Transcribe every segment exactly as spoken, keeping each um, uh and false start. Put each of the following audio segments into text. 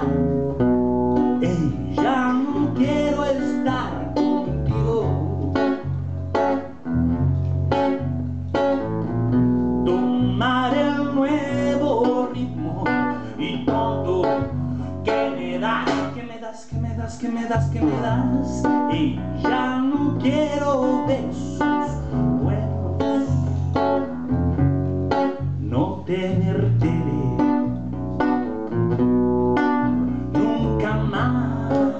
Ey, ya no quiero estar contigo. Tomar el nuevo ritmo y todo que me das, que me das, que me das, que me das, que me das. Y ya no quiero besos buenos, no tener tele nunca más.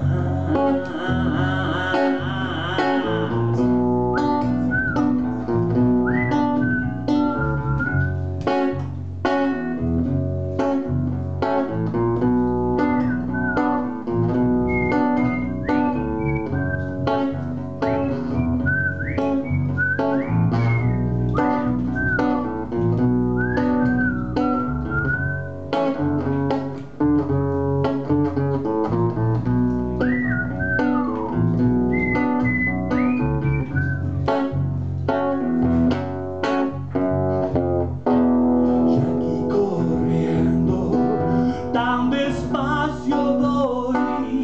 Despacio voy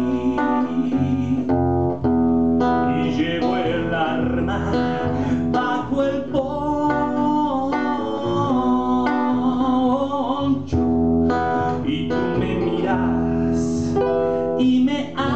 y llevo el arma bajo el poncho y tú me miras y me